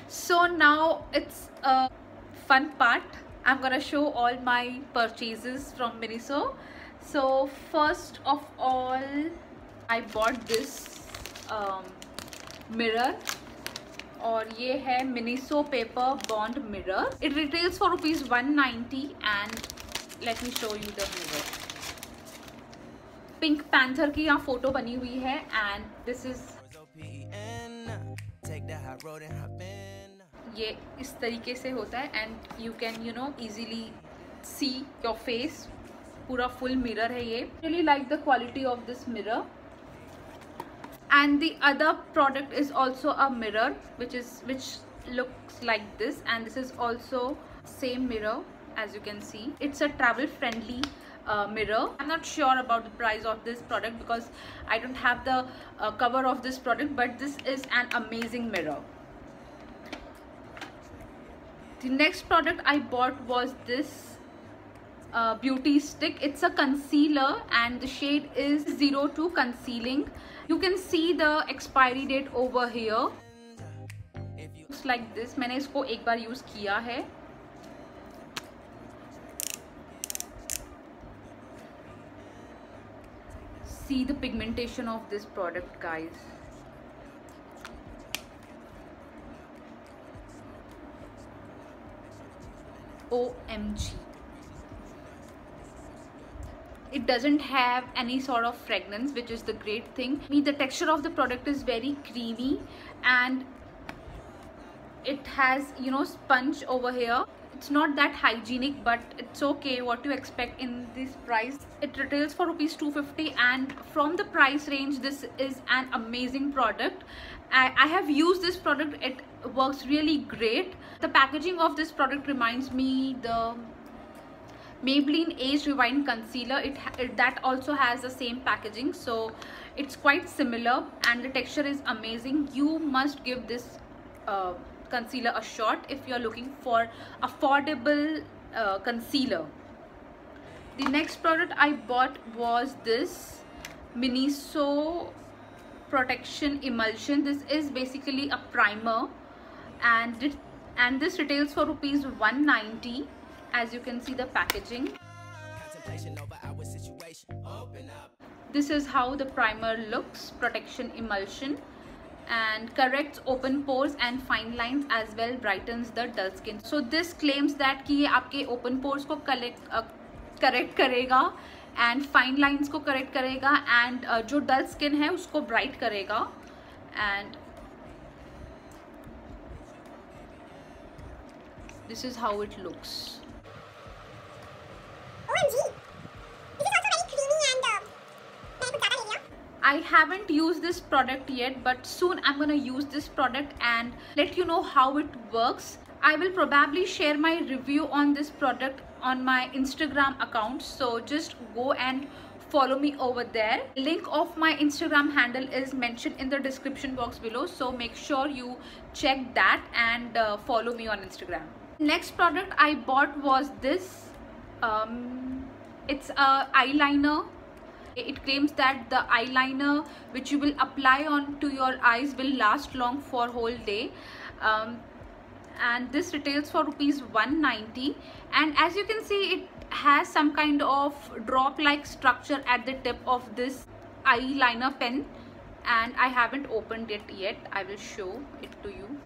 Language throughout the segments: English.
So now it's a fun part. I'm gonna show all my purchases from Miniso. So first of all, I bought this mirror. और ये है Miniso paper bond mirror. It retails for ₹190 and let me show you the mirror. Pink Panther की यहाँ photo बनी हुई है and this is ये इस तरीके से होता है and you can easily see your face. पूरा full mirror है ये. Really like the quality of this mirror. And the other product is also a mirror which looks like this, and this is also same mirror. As you can see, it's a travel friendly mirror. I'm not sure about the price of this product because I don't have the cover of this product, but this is an amazing mirror. The next product I bought was this beauty stick. It's a concealer and the shade is 02 concealing. You can see the expiry date over here. Looks like this. मैंने इसको एक बार use किया है. See the pigmentation of this product, guys. OMG. It doesn't have any sort of fragrance, which is the great thing. The texture of the product is very creamy and it has sponge over here. It's not that hygienic, but it's okay. What to expect in this price? It retails for ₹250 and from the price range this is an amazing product. I have used this product. It works really great. The packaging of this product reminds me the Maybelline Age Rewind concealer. That also has the same packaging, so it's quite similar and the texture is amazing. You must give this concealer a shot if you're looking for affordable concealer. The next product I bought was this Miniso Protection Emulsion. This is basically a primer and this retails for ₹190. As you can see the packaging. This is how the primer looks. Protection emulsion and corrects open pores and fine lines as well, brightens the dull skin. So this claims that कि ये आपके open pores को correct करेगा and fine lines को correct करेगा and जो dull skin है उसको bright करेगा. And this is how it looks. OMG! This is also very creamy and मैंने कुछ ज़्यादा ले लिया. I haven't used this product yet, but soon I'm gonna use this product and let you know how it works. I will probably share my review on this product on my Instagram account, so just go and follow me over there. Link of my Instagram handle is mentioned in the description box below, so make sure you check that and follow me on Instagram. Next product I bought was this. It's a eyeliner. It claims that the eyeliner which you will apply onto your eyes will last long for whole day, and this retails for ₹190. And as you can see, it has some kind of drop like structure at the tip of this eyeliner pen, and I haven't opened it yet. I will show it to you.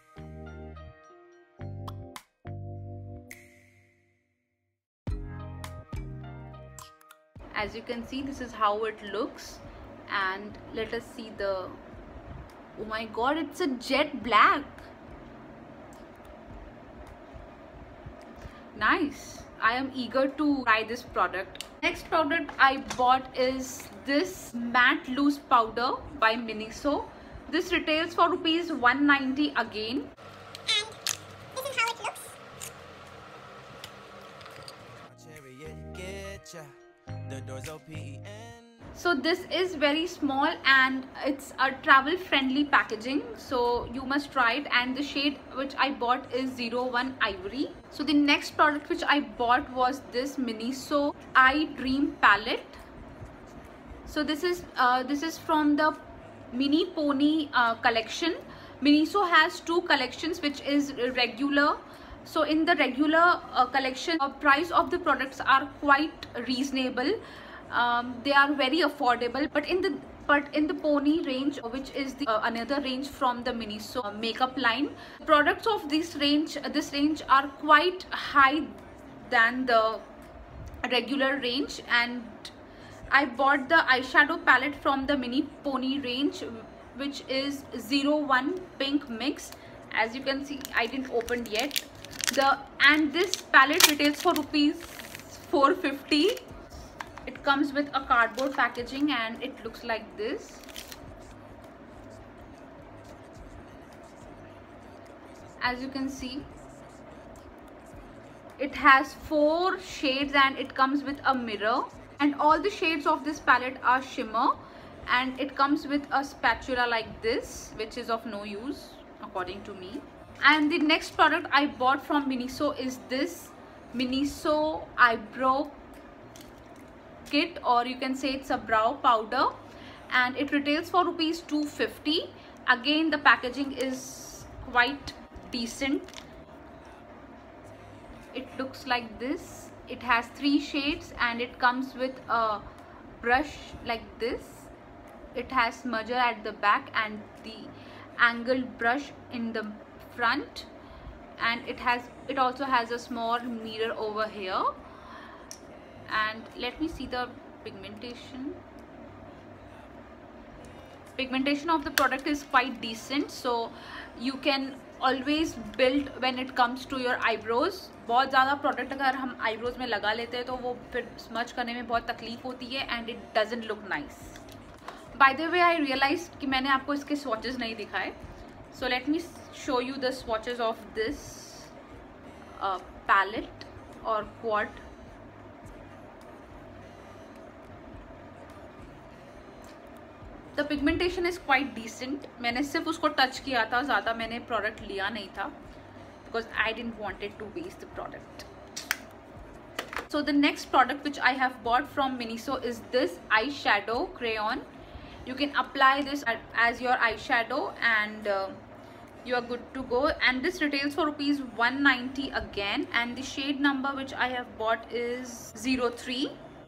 As you can see, this is how it looks, and let us see the, oh my god, it's a jet black. Nice. I am eager to try this product. Next product I bought is this matte loose powder by Miniso. This retails for ₹190 again. And this is how it looks. So this is very small and it's a travel friendly packaging, so you must try it. And the shade which I bought is 01 Ivory. So the next product which I bought was this Miniso Eye Dream palette. So this is from the Mini Pony collection. Miniso has two collections, which is regular. So in the regular collection, price of the products are quite reasonable. They are very affordable, but in the pony range, which is the another range from the Miniso makeup line, products of this range are quite high than the regular range. And I bought the eyeshadow palette from the mini pony range, which is 01 pink mix. As you can see, I didn't open yet. And this palette retails for rupees 450. It comes with a cardboard packaging and it looks like this. As you can see, it has 4 shades and it comes with a mirror. And all the shades of this palette are shimmer, and it comes with a spatula like this, which is of no use according to me. And the next product I bought from Miniso is this Miniso eyebrow kit, or you can say it's a brow powder, and it retails for rupees 250. Again, the packaging is quite decent. It looks like this. It has 3 shades and it comes with a brush like this. It has smudger at the back and the angled brush in the front, and it also has a small mirror over here. And let me see the pigmentation. Pigmentation of the product is quite decent, so you can always build when it comes to your eyebrows. बहुत ज़्यादा product अगर हम eyebrows में लगा लेते हैं तो वो फिर स्मच करने में बहुत तकलीफ होती है, and it doesn't look nice. By the way, I realise कि मैंने आपको इसके स्वॉचेस नहीं दिखाए. So let me show you the swatches of this palette और quad. The pigmentation is quite decent. मैंने सिर्फ उसको टच किया था, ज़्यादा मैंने प्रोडक्ट लिया नहीं था because I didn't wanted to waste the product. So the next product which I have bought from Miniso is this eyeshadow crayon. You can apply this as your eyeshadow and you are good to go. And this retails for rupees 190 again, and the shade number which I have bought is 03.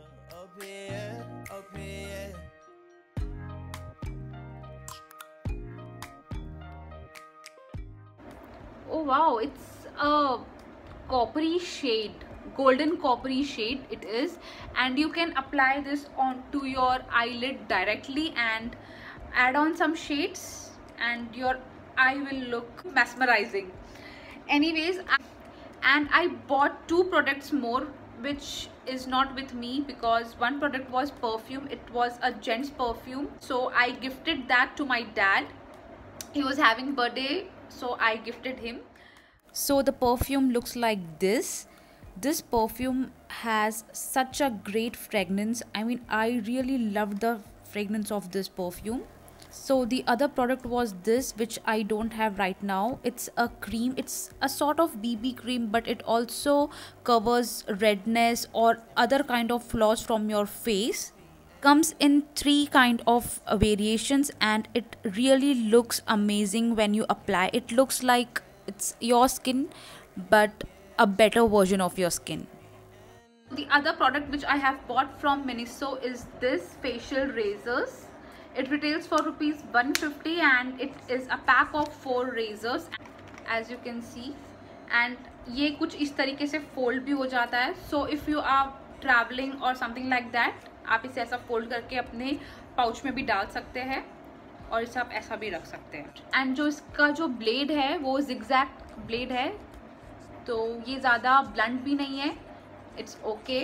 Oh wow, it's a coppery shade, golden coppery shade it is, and you can apply this onto your eyelid directly and add on some shades and your eye will look mesmerizing. Anyways, and I bought 2 products more, which is not with me because one product was perfume. It was a gent's perfume, so I gifted that to my dad. He was having birthday, so I gifted him. So the perfume looks like this. This perfume has such a great fragrance. I mean, I really loved the fragrance of this perfume. So the other product was this, which I don't have right now. It's a cream. It's a sort of BB cream, but it also covers redness or other kind of flaws from your face. Comes in 3 kind of variations, and it really looks amazing when you apply. It looks like it's your skin, but a better version of your skin. The other product which I have bought from Miniso is this facial razors. It retails for rupees 150 and it is a pack of 4 razors, as you can see. And ये कुछ इस तरीके से fold भी हो जाता है. So if you are traveling or something like that, आप इसे ऐसा फोल्ड करके अपने पाउच में भी डाल सकते हैं और इसे आप ऐसा भी रख सकते हैं. एंड जो इसका जो ब्लेड है वो जिगजैग ब्लेड है, तो ये ज़्यादा ब्लंट भी नहीं है. It's okay.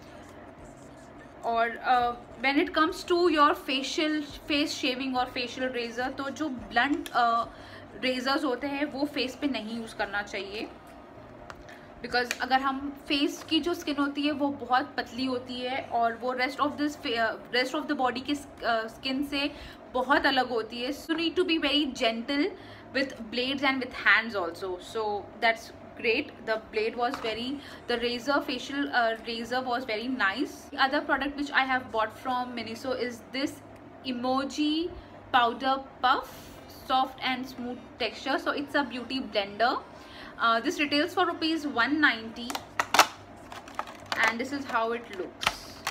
और when it comes to your face shaving और फेशियल रेजर, तो जो ब्लंट रेजर्स होते हैं वो फेस पे नहीं यूज़ करना चाहिए, बिकॉज अगर हम फेस की जो स्किन होती है वो बहुत पतली होती है और वो रेस्ट ऑफ द बॉडी की स्किन से बहुत अलग होती है. So need to be very gentle with blades and with hands also. So that's great. The facial razor was very nice. The other product which I have bought from Miniso is this emoji powder puff. soft and smooth texture. So it's a beauty blender. This retails for rupees 190, and this is how it looks.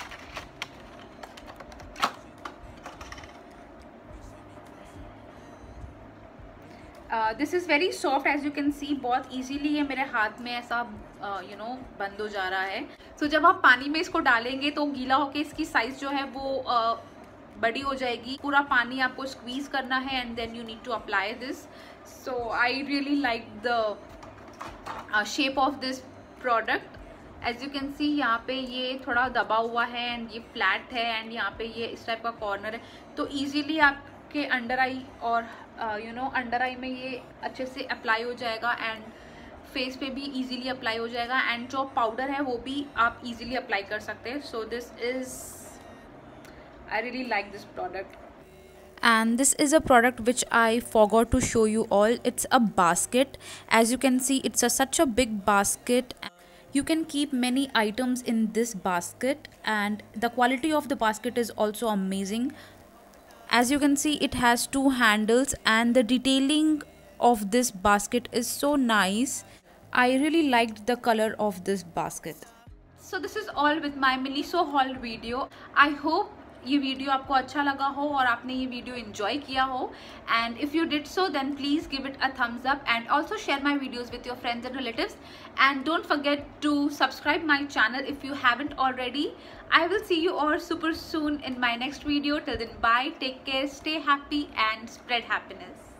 This is very soft, as you can see. बहुत easily ये मेरे हाथ में ऐसा बंद हो जा रहा है. So जब आप पानी में इसको डालेंगे तो गीला होके इसकी साइज जो है वो बड़ी हो जाएगी. पूरा पानी आपको स्क्वीज करना है and then you need to apply this. So I really like the shape of this product. As you can see यहाँ पे ये थोड़ा दबा हुआ है and ये flat है and यहाँ पे ये इस टाइप का कॉर्नर है, तो easily आपके अंडर आई और अंडर आई में ये अच्छे से अप्लाई हो जाएगा एंड फेस पे भी इजीली अप्लाई हो जाएगा. एंड जो पाउडर है वो भी आप इजीली अप्लाई कर सकते हैं. So this is, I really like this product. And this is a product which I forgot to show you all. It's a basket. As you can see, it's such a big basket. You can keep many items in this basket, and the quality of the basket is also amazing. As you can see, it has 2 handles and the detailing of this basket is so nice. I really liked the color of this basket. So this is all with my Miniso haul video. I hope ये video आपको अच्छा लगा हो और आपने ये video enjoy किया हो. And if you did so then please give it a thumbs up and also share my videos with your friends and relatives. And don't forget to subscribe my channel if you haven't already. I will see you all super soon in my next video. Till then, bye, take care, stay happy and spread happiness.